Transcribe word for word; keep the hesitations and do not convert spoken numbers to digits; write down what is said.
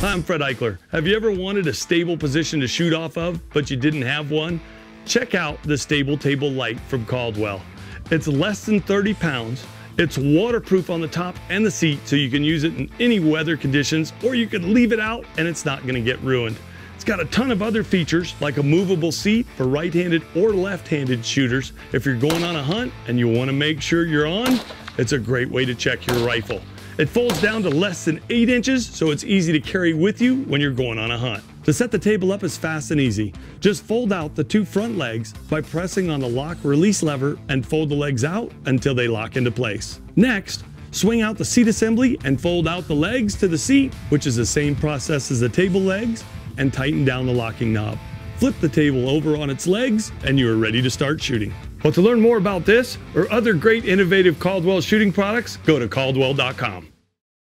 Hi, I'm Fred Eichler. Have you ever wanted a stable position to shoot off of, but you didn't have one? Check out the Stable Table Lite from Caldwell. It's less than thirty pounds. It's waterproof on the top and the seat, so you can use it in any weather conditions, or you can leave it out and it's not gonna get ruined. It's got a ton of other features, like a movable seat for right-handed or left-handed shooters. If you're going on a hunt and you wanna make sure you're on, it's a great way to check your rifle. It folds down to less than eight inches, so it's easy to carry with you when you're going on a hunt. To set the table up is fast and easy. Just fold out the two front legs by pressing on the lock release lever and fold the legs out until they lock into place. Next, swing out the seat assembly and fold out the legs to the seat, which is the same process as the table legs, and tighten down the locking knob. Flip the table over on its legs and you are ready to start shooting. Well, to learn more about this or other great innovative Caldwell shooting products, go to caldwell dot com.